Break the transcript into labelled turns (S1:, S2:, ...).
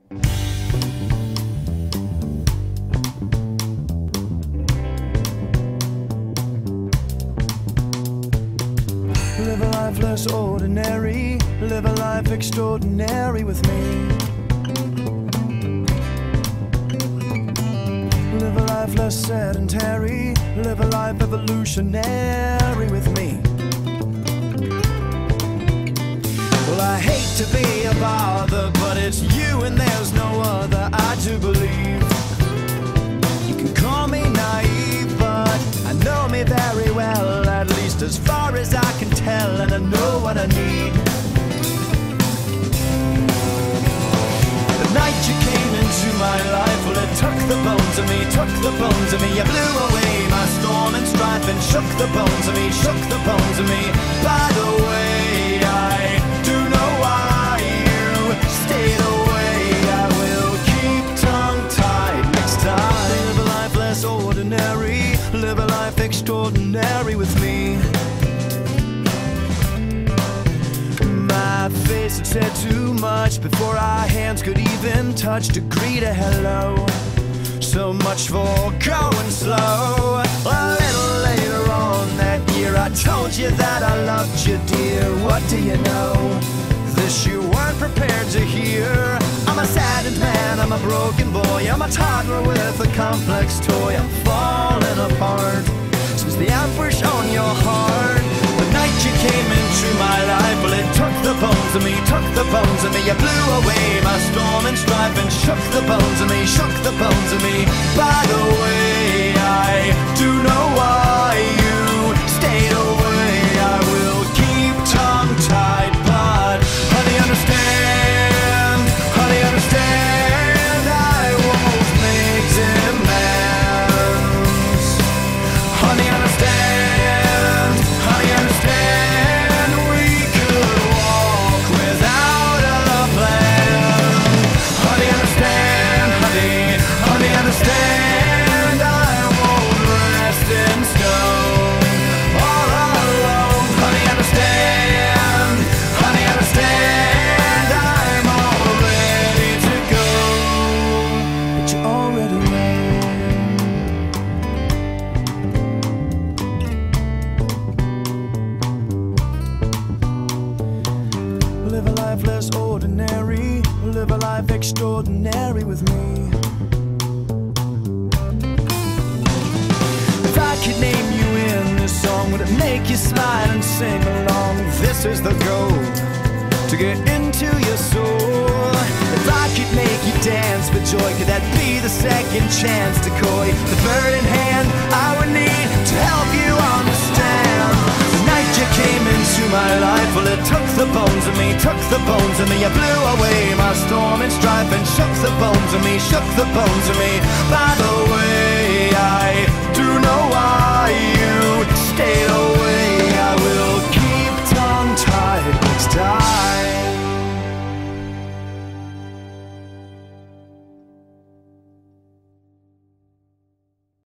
S1: Live a life less ordinary, live a life extraordinary with me. Live a life less sedentary, live a life evolutionary with me. Well, I hate to be a bother, but it's you and there's no other. I do believe. You can call me naive, but I know me very well, at least as far as I can tell, and I know what I need. The night you came into my life, well, it took the bones of me, took the bones of me. You blew away my storm and strife and shook the bones of me, shook the bones of me. By the way, I do know why you stayed away. I will keep tongue-tied next time. Live a life less ordinary, live a life extraordinary with me. My face had said too much before our hands could even touch to greet a hello. So much for going slow. A little later on that year I told you that I loved you, dear. What do you know? This you weren't prepared to hear. I'm a saddened man, I'm a broken boy, I'm a toddler with a complex toy. I'm falling apart since the anguish on your heart. The night you came into my life, well, it took the bones of me, took the bones of me. You blew away my storm and strife and shook the bones of me, shook the bones of me. By the way, I do know why you stayed away. I will keep tongue-tied, but honey, understand, honey, understand, I won't make demands. Honey, understand, honey, understand, we could walk without a plan. Honey, understand, honey, honey, understand, I won't rest in stone all alone. Honey, understand, honey, understand, I'm all ready to go. But you already know. Live a life less ordinary, live a life extraordinary with me. If I could name you in this song, would it make you smile and sing along? This is the goal, to get into your soul. If I could make you dance for joy, could that be the second chance to coy the bird in hand I would need to help you understand? The night you came into my life, well, it took the bones of me, took the bones of me. You blew away my storm and strife and shook the bones of me, shook the bones of me. By the way, I do know why